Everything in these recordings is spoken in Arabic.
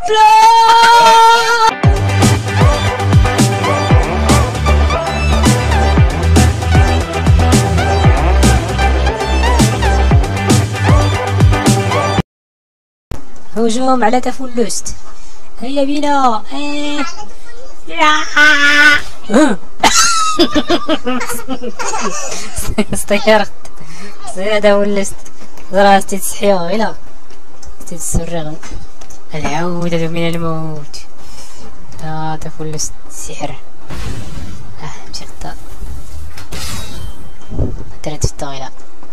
هجوم على تفلست. هيا بينا. استيرت تفلست. راسي تسحيو إلى تتسرغ. العودة من الموت. تفلست سحر. مشي خطأ. درت الطاولة.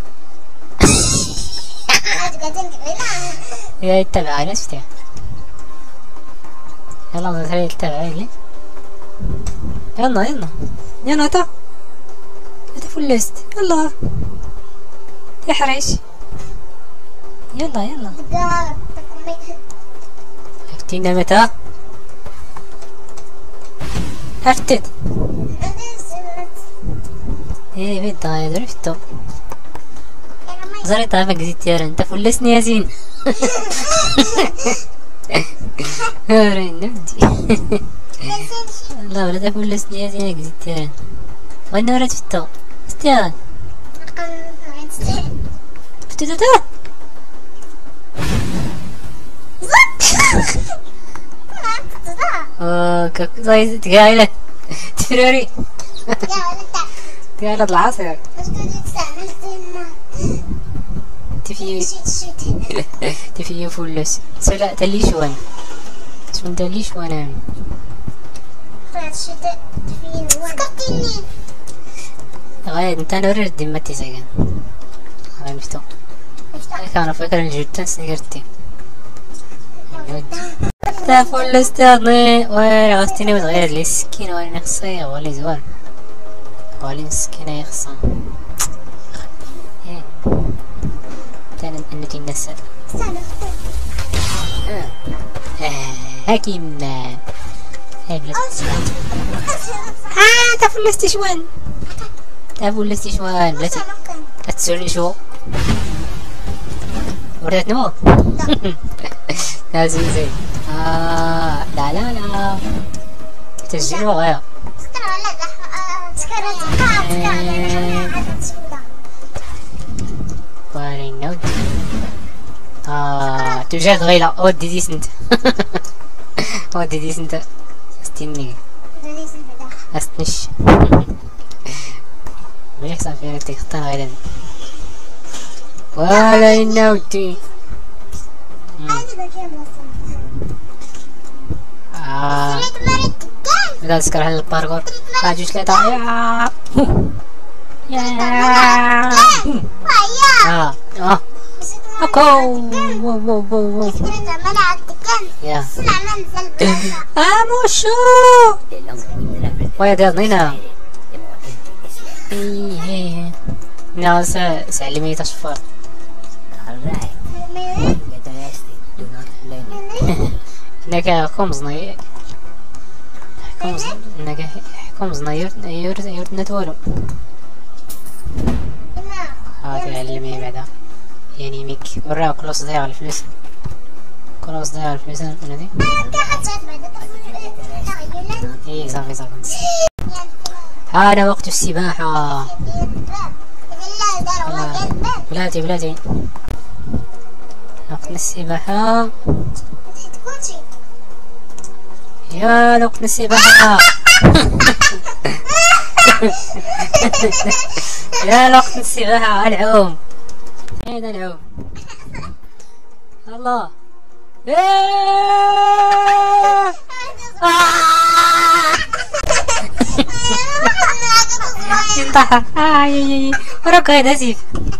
يا يتبع انا شفتها. يلا نزل يتبع لي. يلا تا تفلست. يلا يحرش. يلا عرفتينا متى؟ عرفتت. ايه بيضا عرفتو. زري طابق زيت يا انت فلسني يا زين. هورين نبدي. لا ولا تفلسني يا زين زيت يا وانا ورد فتو استيان فتو زي تقايلة تفروري تقايلة العصر تفي فلس سلا تليش وانا اسمه تليش وانا غاية انت نورد دمتي زيان غاية مفتو كانوا فكرة جدا سنقرتي تفلست ياضني ويرا غستيني وتغير لي السكينة ولا نخصي ولا زوال ولا السكينة يخصم تانا انتي النساء حكيم تفلست شوان لا تسولي شو وردت نمو لا زين لا تسجيل وغير باري نود توجد غيلا ودي ديسنت ودي ديسنت استني استنش ما يحصل فيها تختار غيلا ولا ينودي لا تذكر هذا الباركور راجو ثلاثة يا موشو ويا دينا ناس سلمي تصفر نكا خمس نير خمس نير نتولو هذا علمي بعدا يعني ميك وراه كلوس ضيع الفلوس كلوس ضيع الفلوس انا دي ايه صافي هذا وقت السباحة بلاتي وقت السباحة يا وقت السباحة يا وقت السباحة العوم هذا العوم الله انطح وراك هذا سيف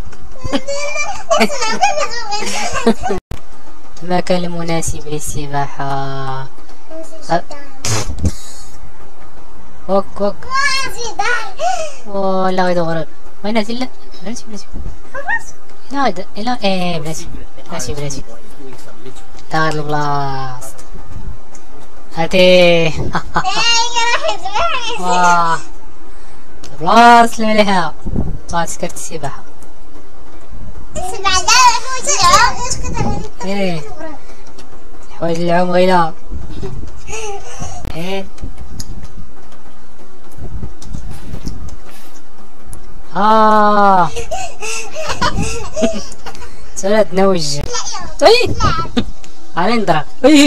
المكان المناسب للسباحة وك والله غير غرب وين نازل بلاتي لا ايه بلاتي تاغر البلاصت هاتي واه البلاصت اللي مليحة طلعت سكرت السباحة ايه ولعهم غيلا. ايه سولة تنوج. طيب علي نضرب.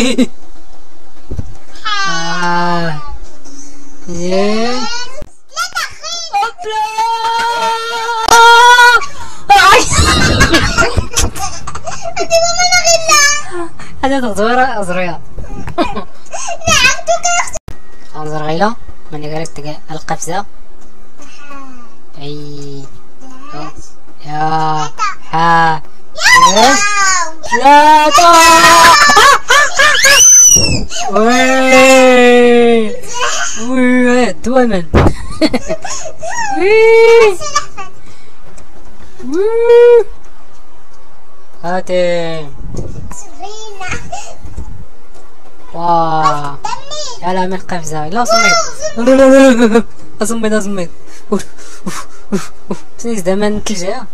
زين هذا تغزورة أزرية. انظر غيلا من قالت القفزة. اي يا ها لا وي وي دوما هاتي واه يلا من قفزة. لا صميت أصمت أصمت سنيس داما تلجأ.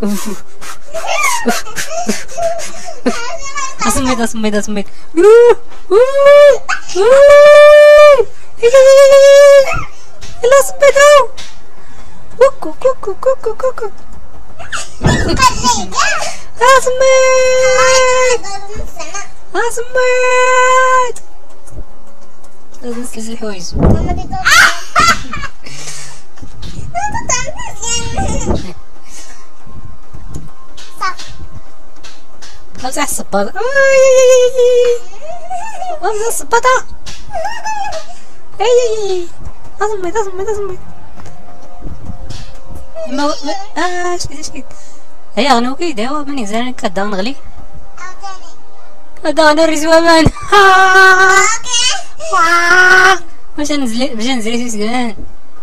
أصمت أصمت أصمت يلا صمتو كوكو كوكو كوكو كوكو أصمت أصمت لازم نسلس الحوايج. امسح الصباطة. امسح الصباطة. اي اصمت اصمت اصمت. اش كيت هيا غنوكي داو من يزال كدا نغلي كدا نريز ومان. باش ننزل سيسكان.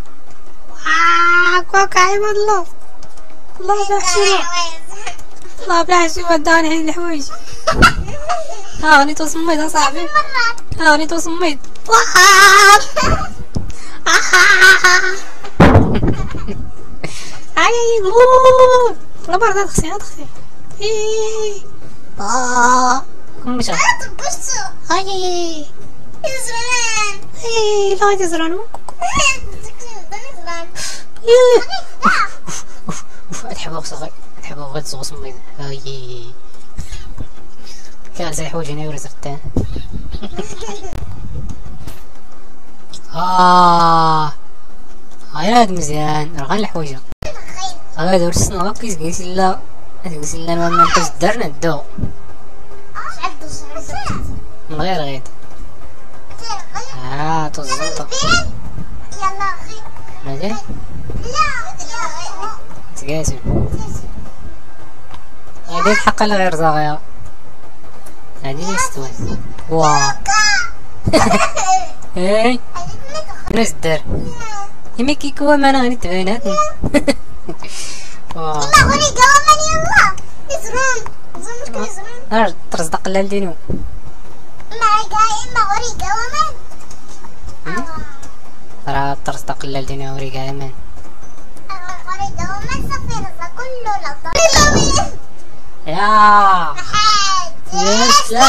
كوكا عباد الله. الله بلا حشيمة. الله بلا حشيمة داوني عين الحوايج. ها غني تصميت اصاحبي. ها غني تصميت. اي لا برا تخسي تخسي. كم مشى اي يزران. اي لا يزران تحبوك صغير تحبوك غير تصغص ميد. اي كان زي حوايج هنا ورزقتان. هاد مزيان راه غير الحوايج هذا ورسنا ما كيس لا كيس لا ما نقص درنا الدو من غير غيد. تزنطة مازال تقاسم هادي الحق لا غير زاغية. هادي لي ستوي واه اي ناس الدار يما كيكوا معنا غادي تباناتني. واه غادي قوامن يلا يزرون زمك يزرون ترزق قلال دينو ما غوري قوامن راه ترزق قلال دينو وري قوامن غوري قوامن صافي رزق كله لا يا يس لا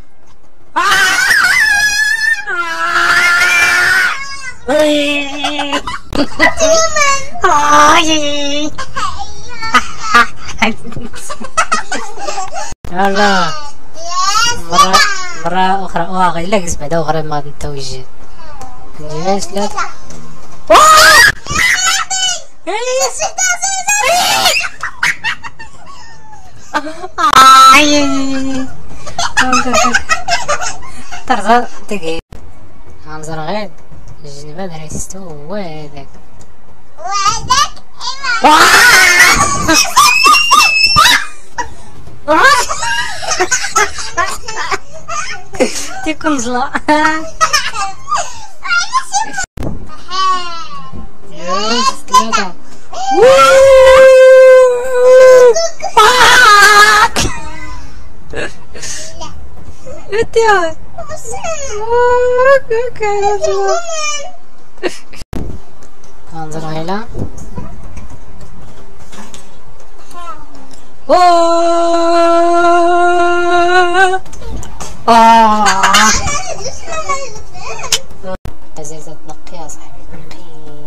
يلا مرة أخرى واغي لاقز بعدا أخرى ما نتوجه نديرهاش لا ترزا تقيل هنزر غير الجنبة دريستو وهداك تيكون زلا انظر هيلا مازال تنقي يا صاحبي، نقي.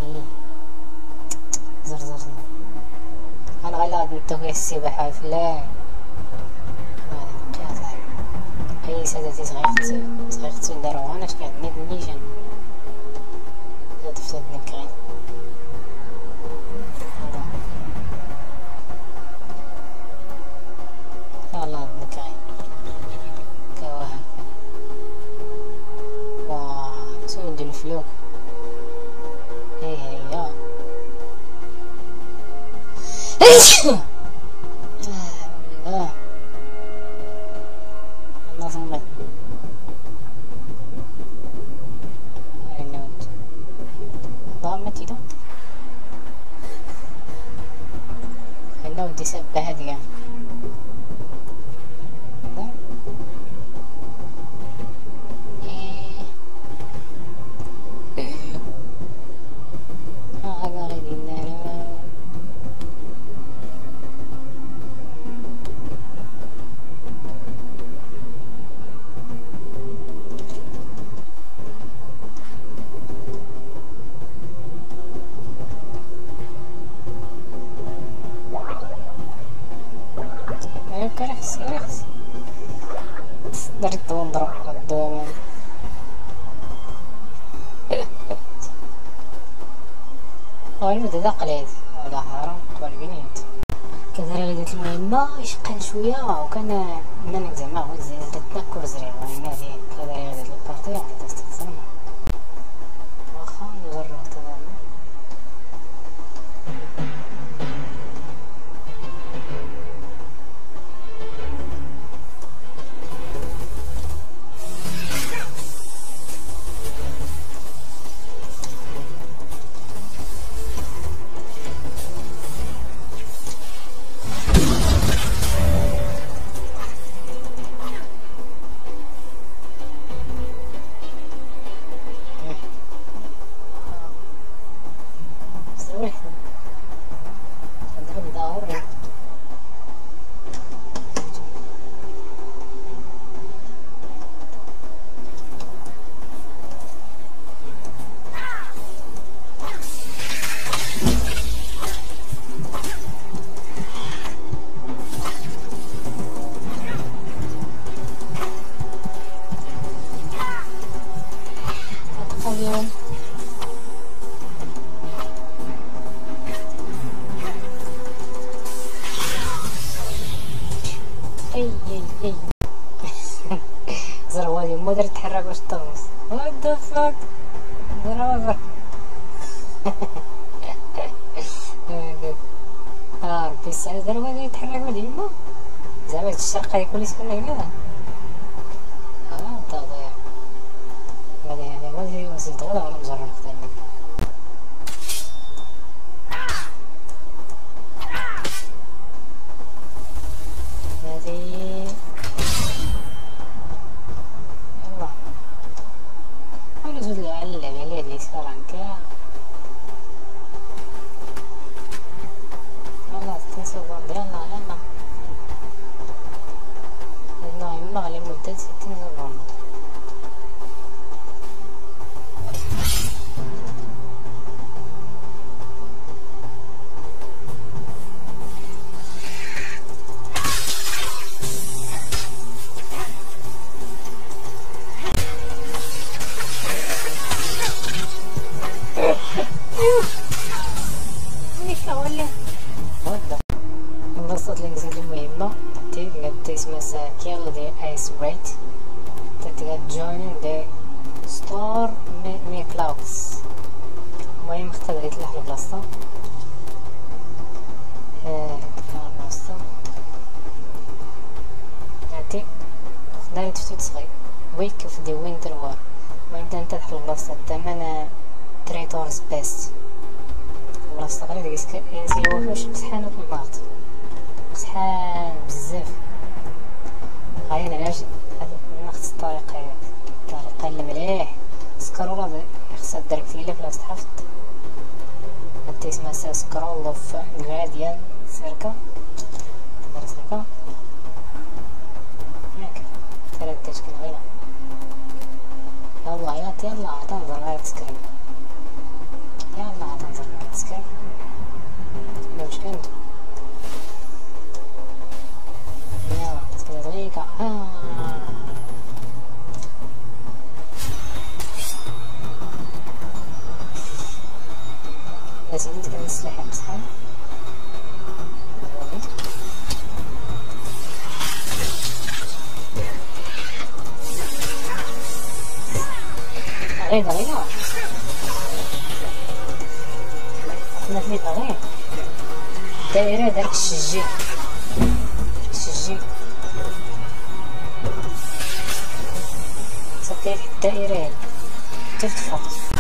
زر انا غير غادي ندوي السباحة في الله. نقي يا صاحبي. اي سادتي صغيرتو نديروها انا شكون عندي النيشان دفت هاد النكاين. يلا هاد النكاين كوا هكا. واه شنو ندير الفلوك. هي الله الله صمت. ضامتي ده هلا ودي سبة هادية. رخص درت ونضرب الدوام. غالبا هذا قليل هذا حرام قبل كذا درت المهمة يشقن شوية وكان منك زعما هو زدت كورزري المهم هادي كذا درت البارتي يعني تستخدم واخا نجرب تماما. اي زروالي ما درت تحرك واش طوس وات ذا فاك زروال ربي الساعة زروالي يتحرك ولي ما زعما هاد الشقة يكون لي سكن هنا تضيع غادي وصلت غدا وانا مجرب نختار لك هادي يلا حاول نزود لي على اللعبة على هاد اليسار هكا يلا 60 سكوند يلا يلا لمدة 60 سكوند انبسط لي نزيد المهمة تقدر اسمها kill the ice rate تقدر join the store me clouds المهم اختار يطلع البلاصة البلاصة هاتي خدالي تفتيت صغير week of the winter war ويبدا انت تحل البلاصة الثمن تريتورز بيست البلاصة غير ديك الوحوش مسحانو في الماط مسحان بزاف غاين علاش ناخد الطريقة المليح سكرول خصها دير فيلا في الصحافة هادي اسمها سكرول اوف غراديان سيركا دار سيركا ياك 3 تشكيل غير يلا تنظر غير تسكرين، يلا تنظر غير تسكرين. لا واش كانت يلا تسكرين دقيقة. لازم عندك السلاح بصحاب. غير حنا في غير الدائرة داك الشجي صدير الدائرة هادي حتى تفوق.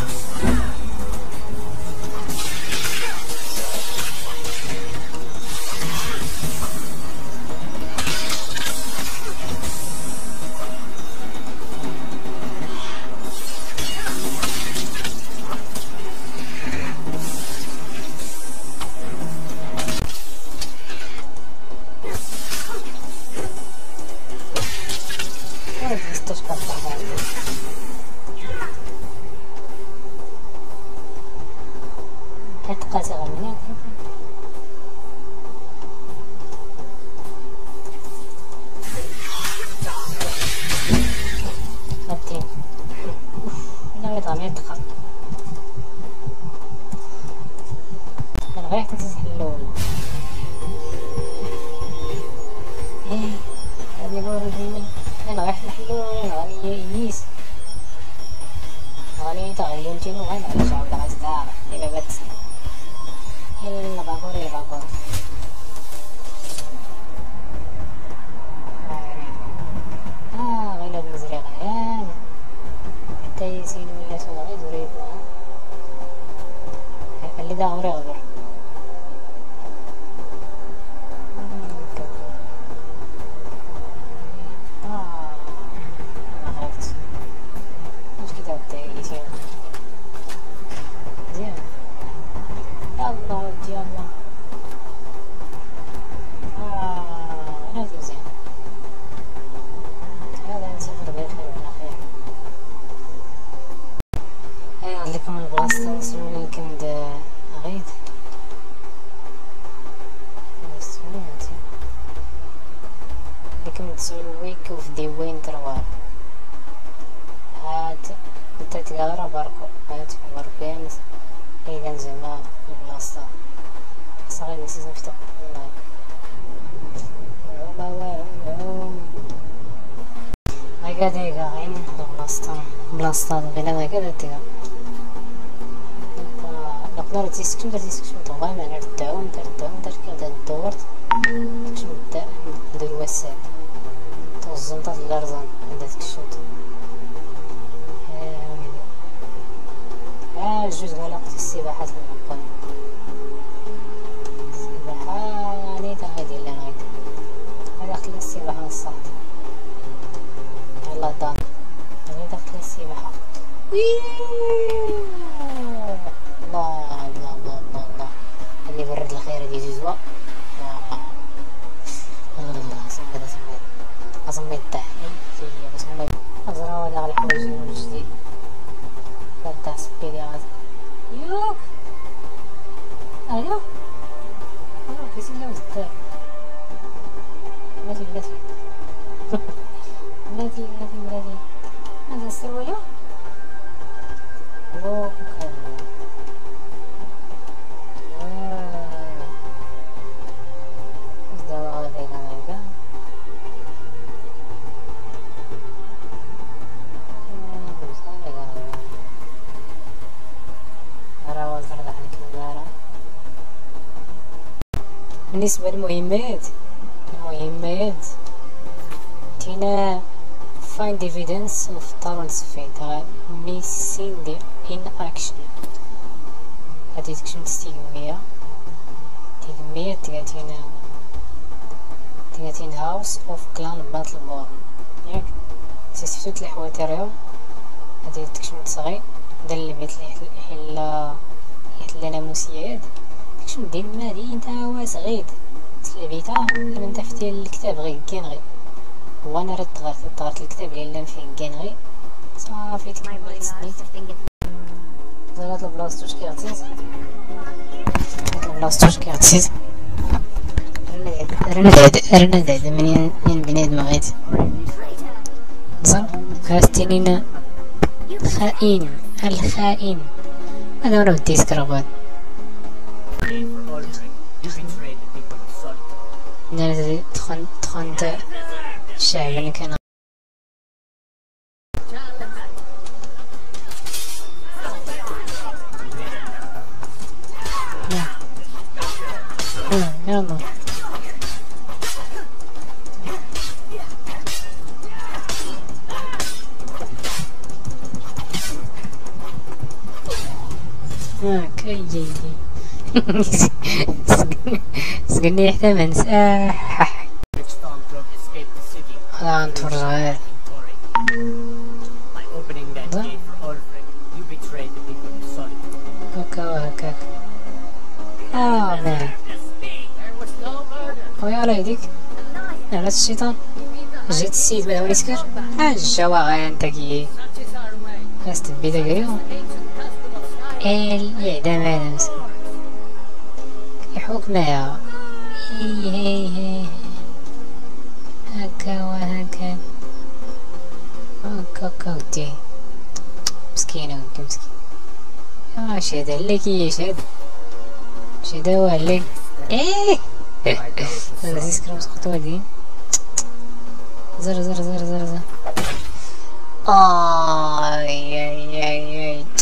بلاصة غير هكا ديرها نقدر تيسكتو طوال ما نردعو كدا دورت باش نبدا ندير الوسائل توزنطات الارزان عند داك الشوط. جوج علاقة السباحة تنقل السباحة يعني تا غادي لا غادي هذا خلي السباحة نصات يلا دان هذا داخل السباحة. الله اللي برد الخير هادي زوزوة. صميت طاح أزرا ولا الحوايج من جديد لا تاع سبيدي غادي يوك أيوا كيسير لا وزدار بلاتي هذا السروالة بالنسبة للمهمات تينا find evidence of Torrent's fate missing in action. هادي تكشن تستيقمية تيغتين هاوس اوف كلان باتل بورن ياك تيستفتو تلي حواتريو هادي تكشن تصغي دا اللي بيت لي يحل ناموسيات تكشن دير مالي نتا هوا صغيد تلبيتا من تفتي الكتاب غير كين غير وانا رد غارت الكتاب اللي لان فيه كين غير صافي فيتك سنيت زرات البلاصتوش كيعطيز البلاصتوش كيعطيز رنا دعد من بنادم غيت زر خاستينينا خائن الخائن هذا ولا بدي يسكربات نرد تخنت الشعب اللي كان يلا كي سقني حتى ما نساح هذا نتفرج غير هكا وهكاك نعم خويا على يديك على الشيطان جيت السيد ما هو يسكر الجوا غير انت كي استبي داكريو الإعدام هذا مسكين كيحوك معايا هي هكا وهكا هكا ودي مسكينة ودي مسكين شاد عليك شاد هو عليك هذا سيسكر مسقط والدي زر اي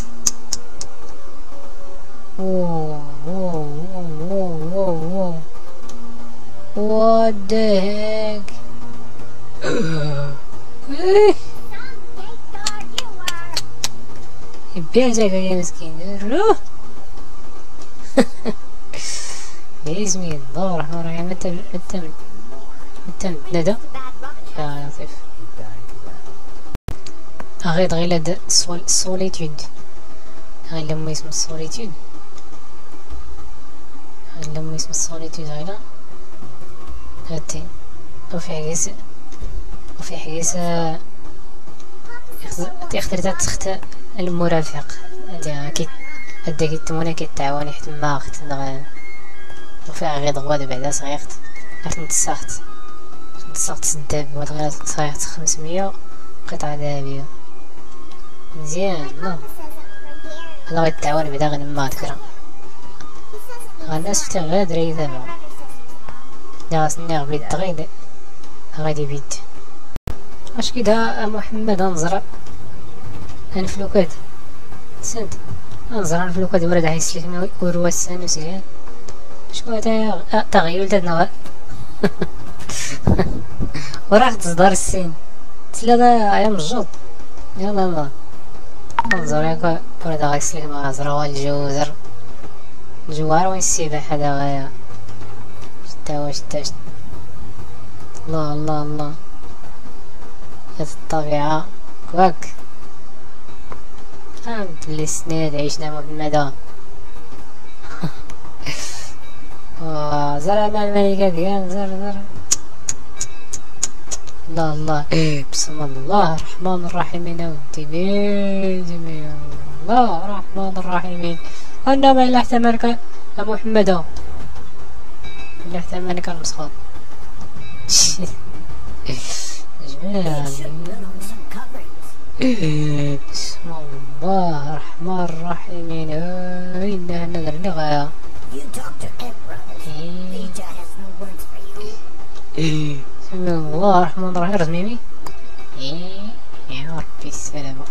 whoa what the heck يبيعك يا مسكين روح باسمي الله الرحمن الرحيم متى ندى يا لطيف أغيد غير هاد سوليتود غير لما اسم السوليتود غير هاتي وفي حقيسة تختار تخت المرافق هدا كيتمونا كيتعاوني حتى ما اخت وفيها غير غواد بعدا صغيرت نتساخت الداب وغير صغيرت 500 قطعة ذهبية مزيان لا هذا غيتعاون بعدا غنما تكرا الناس فتح غير دري تابعو جاسني غبيد غيد غادي بيد اش كيدا محمد انزرع انفلوكات سنت انزرع انفلوكات ورد حيسلك وروسان وسيان شكون هذا تغيير تدنا وراه تصدر السين ثلاثة ايام الجوط يلا انظر هكا ورد غيسلك مع الزرع الجوزر الجوار وين السباحة هذا غاية شتا الله يا الطبيعة كواك بلي سناد عيشنا في المدى زرع مع الملكة ديال زر الله بسم الله الرحمن الرحيم ودي بيجي الله الرحمن الرحيم أنا ما إلا احتمالك يا محمد إلا احتمالك المسخوط بسم الله الرحمن الرحيم إنا نذر لغاية بسم الله الرحمن الرحيم رزميمي يا ربي السلامة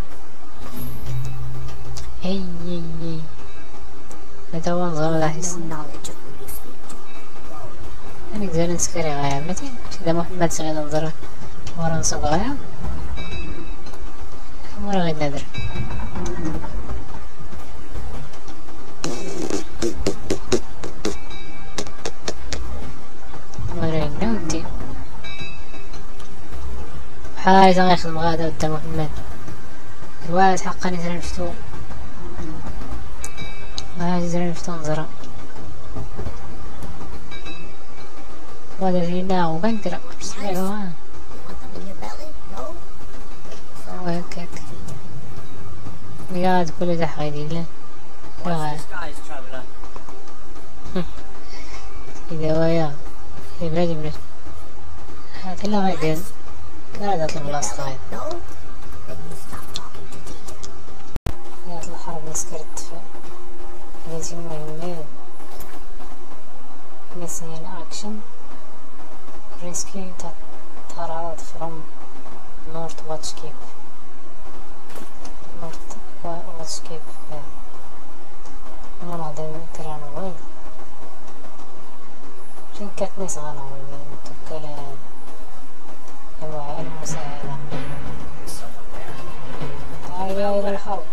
هذا هو نظام الأحس أنا نقدر نسكري غاية بلاتي إذا محمد سغيد نظر ورا نسوق غاية ورا غير نادر ورا نودي بحال غيخدم غادا ودا محمد الوالد حقا نزرا نفتو نزرا نفتو نزرا وهذا فينا وبنكرا بسم الله هكاك قاعد كل ده حقيقي إذا ويا يبرد هات لا ما يدين قاعد أطلب الأصغايد قاعد الحرب نسكرت لازم مهمين missing action rescue طارات from North Watch Cape مناظر تران وين شنكت نسغانا وين متوكلين يبغى المساعدة تعالي إلى الحرب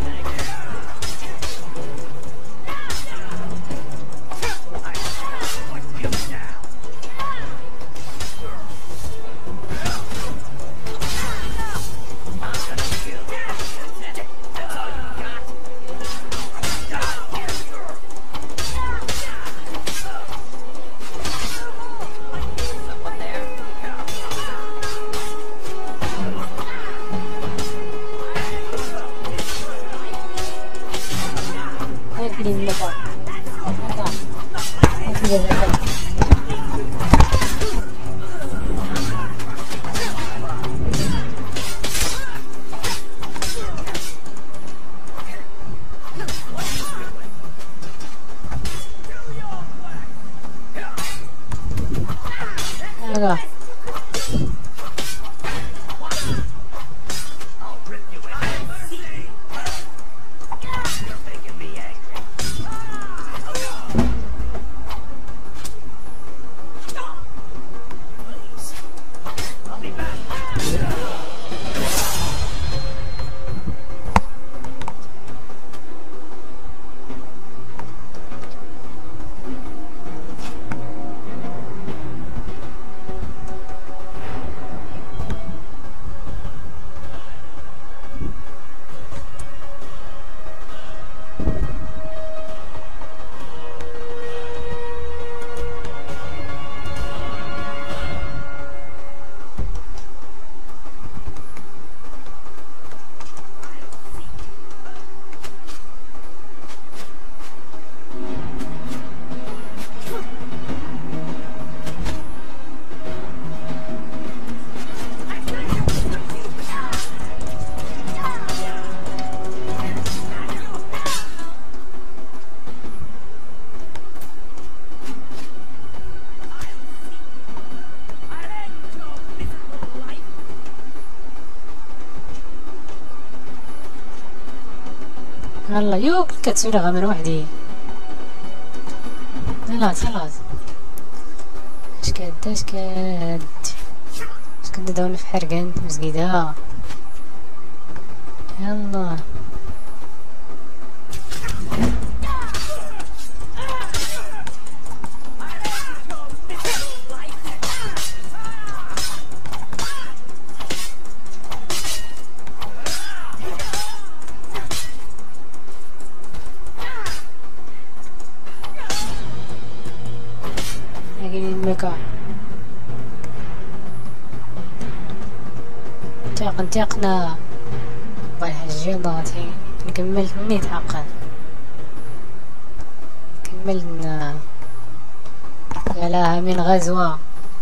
والله يو كتسولها من وحدي خلاص اش كنت داون في حرقان مسقيدة يلا المكان انتقنا بالحجيضاتي كملت 100 حقا كملنا لها من غزوة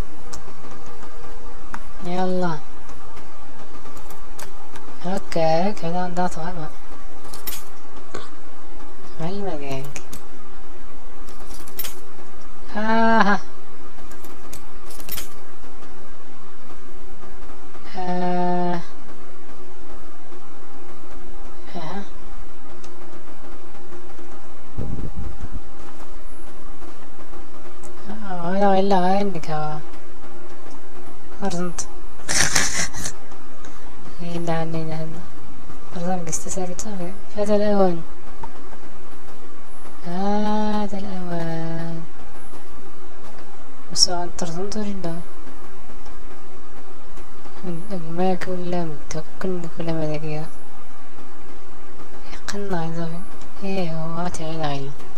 يلا هكاك هذا عندها غابة مع المكان إلا عندك أرزنت إلا عنينا أرزنت استسرت فات الأوان هذا الأوان وساعة ترزنت ولا ما كل كل ما ذكية يقنع إذا إيه هو تعالى